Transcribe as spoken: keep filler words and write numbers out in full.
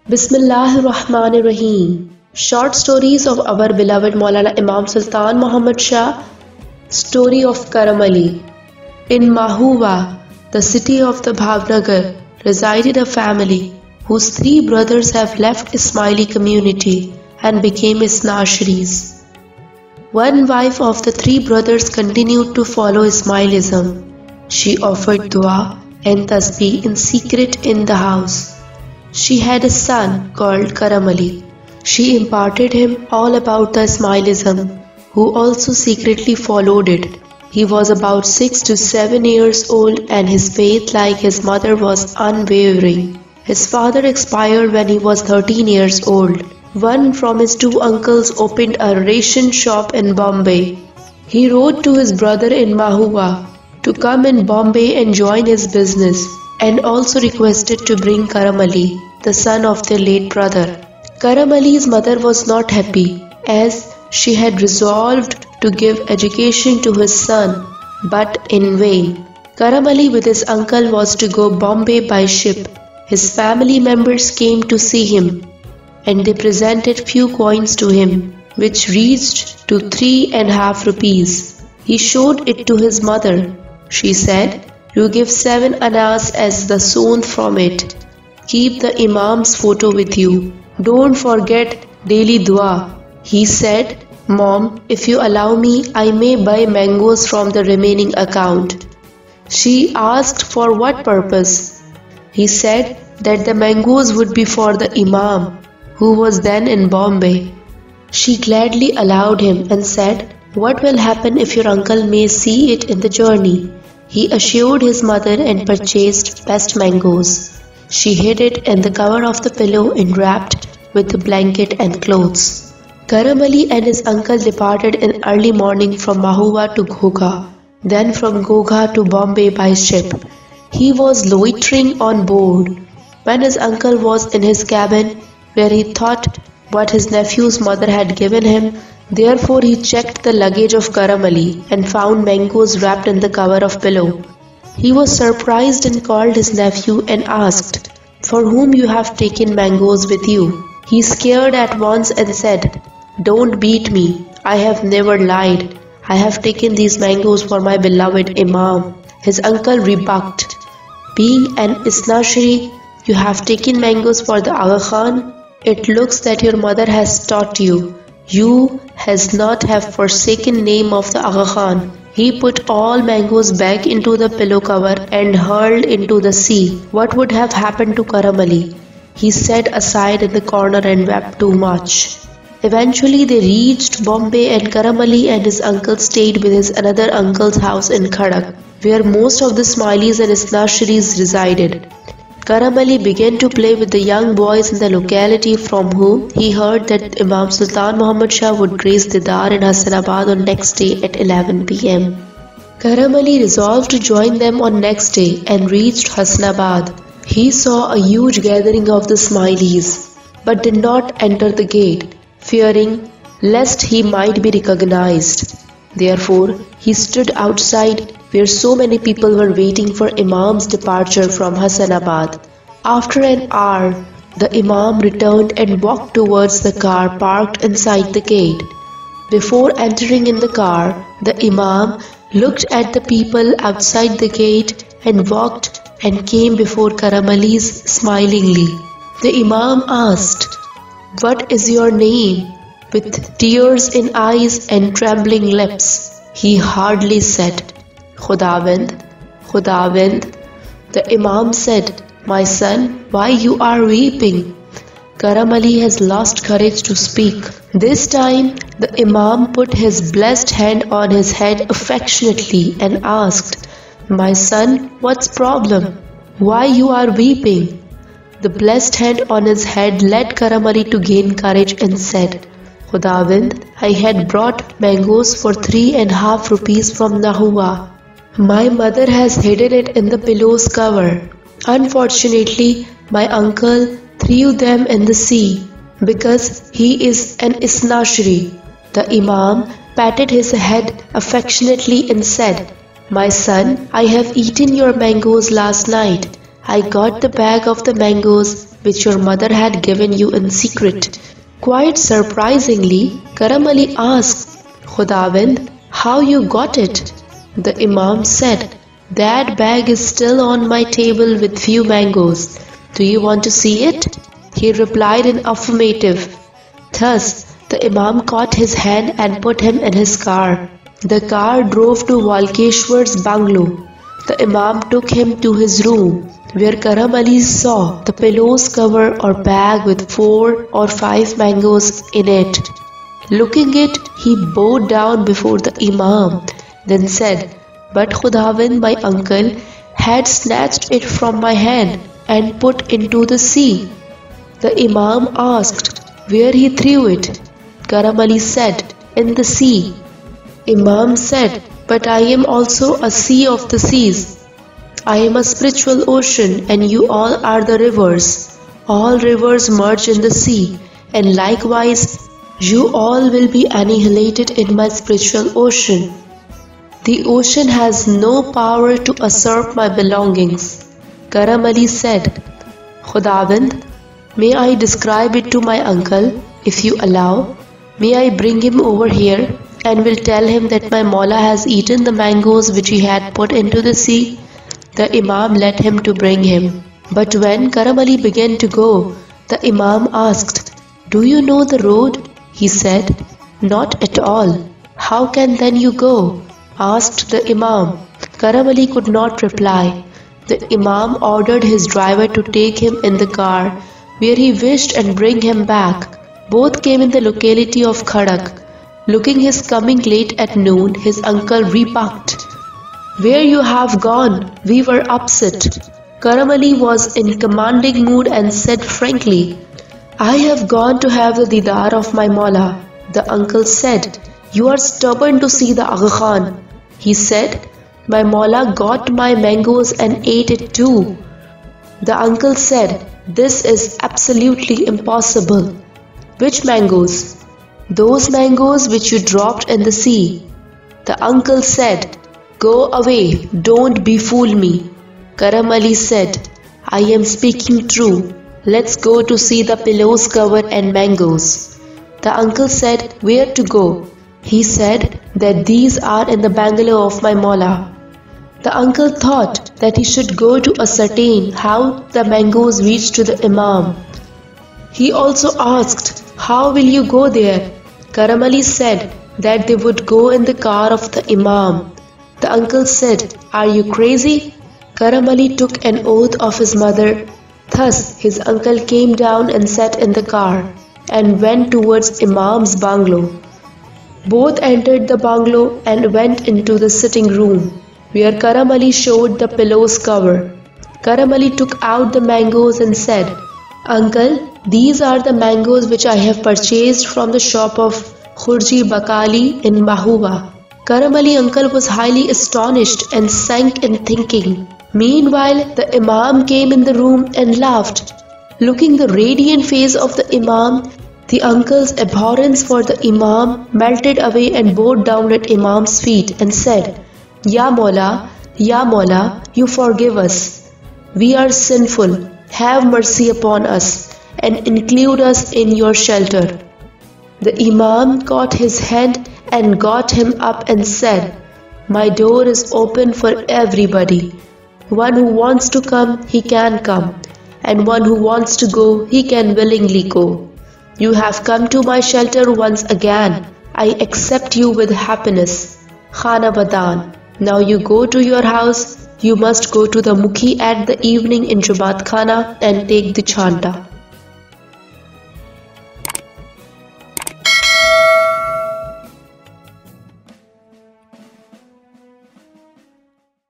Bismillahir Rahmanir Rahim. Short stories of our beloved Maulana Imam Sultan Muhammad Shah. Story of Karam Ali. In Mahuwa, the city of the Bhavnagar, resided a family whose three brothers have left Ismaili community and became Isnashiris. One wife of the three brothers continued to follow Ismailism. She offered dua and tasbih in secret in the house. She had a son called Karam Ali. She imparted him all about the Ismailism, who also secretly followed it. He was about six to seven years old and his faith, like his mother, was unwavering. His father expired when he was thirteen years old. One from his two uncles opened a ration shop in Bombay. He wrote to his brother in Mahuwa to come in Bombay and join his business, and also requested to bring Karam Ali, the son of their late brother. Karam Ali's mother was not happy, as she had resolved to give education to his son, but in vain. Karam Ali with his uncle was to go Bombay by ship. His family members came to see him, and they presented few coins to him, which reached to three and a half rupees. He showed it to his mother. She said, "You give seven annas as the soon from it. Keep the Imam's photo with you. Don't forget daily dua." He said, "Mom, if you allow me, I may buy mangoes from the remaining account." She asked for what purpose. He said that the mangoes would be for the Imam, who was then in Bombay. She gladly allowed him and said, "What will happen if your uncle may see it in the journey?" He assured his mother and purchased best mangoes. She hid it in the cover of the pillow and wrapped with the blanket and clothes. Karam Ali and his uncle departed in early morning from Mahuwa to Ghogha, then from Ghogha to Bombay by ship. He was loitering on board when his uncle was in his cabin, where he thought what his nephew's mother had given him. Therefore he checked the luggage of Karam Ali and found mangoes wrapped in the cover of pillow. He was surprised and called his nephew and asked, "For whom you have taken mangoes with you?" He scared at once and said, "Don't beat me. I have never lied. I have taken these mangoes for my beloved Imam." His uncle rebuked, "Being an Isnashiri, you have taken mangoes for the Aga Khan? It looks that your mother has taught you. You has not have forsaken name of the Aga Khan." He put all mangoes back into the pillow cover and hurled into the sea. What would have happened to Karam Ali? He sat aside in the corner and wept too much. Eventually they reached Bombay, and Karam Ali and his uncle stayed with his another uncle's house in Khadak, where most of the Ismailis and Isnashiris resided. Karam Ali began to play with the young boys in the locality, from whom he heard that Imam Sultan Muhammad Shah would grace Didar in Hassanabad on next day at eleven p m Karam Ali resolved to join them on next day and reached Hassanabad. He saw a huge gathering of the Ismailis, but did not enter the gate, fearing lest he might be recognized. Therefore, he stood outside, where so many people were waiting for Imam's departure from Hassanabad. After an hour, the Imam returned and walked towards the car parked inside the gate. Before entering in the car, the Imam looked at the people outside the gate and walked and came before Karam Ali's smilingly. The Imam asked, "What is your name?" With tears in eyes and trembling lips, he hardly said, "Khudawand, Khudawand." The Imam said, "My son, why you are weeping?" Karam Ali has lost courage to speak. This time the Imam put his blessed hand on his head affectionately and asked, "My son, what's problem? Why you are weeping?" The blessed hand on his head led Karam Ali to gain courage and said, "Khudawand, I had brought mangoes for three and a half rupees from Mahuwa. My mother has hidden it in the pillow's cover. Unfortunately, my uncle threw them in the sea because he is an Isnashiri." The Imam patted his head affectionately and said, "My son, I have eaten your mangoes last night. I got the bag of the mangoes which your mother had given you in secret. Quite surprisingly, Karam Ali asked, Khudavind, how you got it? The Imam said, that bag is still on my table with few mangoes. Do you want to see it? He replied in affirmative. Thus, the Imam caught his hand and put him in his car. The car drove to Walkeshwar's bungalow. The Imam took him to his room, where Karam Ali saw the pillow's cover or bag with four or five mangoes in it. Looking it, he bowed down before the Imam, then said, But Khudavind, my uncle, had snatched it from my hand and put into the sea. The Imam asked where he threw it. Karam Ali said, in the sea. Imam said, but I am also a sea of the seas. I am a spiritual ocean and you all are the rivers. All rivers merge in the sea, and likewise you all will be annihilated in my spiritual ocean. The ocean has no power to usurp my belongings. Karam Ali said, Khudavind, may I describe it to my uncle, if you allow? May I bring him over here and will tell him that my Mawla has eaten the mangoes which he had put into the sea? The Imam led him to bring him. But when Karam Ali began to go, the Imam asked, Do you know the road? He said, Not at all. How can then you go? Asked the Imam. Karam Ali could not reply. The Imam ordered his driver to take him in the car, where he wished and bring him back. Both came in the locality of Khadak. Looking his coming late at noon, his uncle remarked, Where you have gone? We were upset. Karam Ali was in commanding mood and said frankly, I have gone to have the didar of my Mawla. The uncle said, You are stubborn to see the Agha Khan. He said, My Mawla got my mangoes and ate it too. The uncle said, This is absolutely impossible. Which mangoes? Those mangoes which you dropped in the sea. The uncle said, Go away, don't befool me. Karam Ali said, I am speaking true. Let's go to see the pillows cover and mangoes. The uncle said, Where to go? He said that these are in the bungalow of my Mawla. The uncle thought that he should go to ascertain how the mangoes reached to the Imam. He also asked, How will you go there? Karam Ali said that they would go in the car of the Imam. The uncle said, Are you crazy? Karam Ali took an oath of his mother. Thus his uncle came down and sat in the car and went towards Imam's bungalow. Both entered the bungalow and went into the sitting room, where Karam Ali showed the pillow's cover. Karam Ali took out the mangoes and said, Uncle, these are the mangoes which I have purchased from the shop of Khurji Bakali in Mahuwa. Karam Ali uncle was highly astonished and sank in thinking. Meanwhile, the Imam came in the room and laughed. Looking the radiant face of the Imam, the uncle's abhorrence for the Imam melted away and bowed down at Imam's feet and said, Ya Mawla, Ya Mawla, you forgive us. We are sinful. Have mercy upon us and include us in your shelter. The Imam caught his hand and got him up and said, My door is open for everybody. One who wants to come, he can come, and one who wants to go, he can willingly go. You have come to my shelter once again. I accept you with happiness. Khana Badan. Now you go to your house. You must go to the Mukhi at the evening in Jamaat Khana and take the chanta.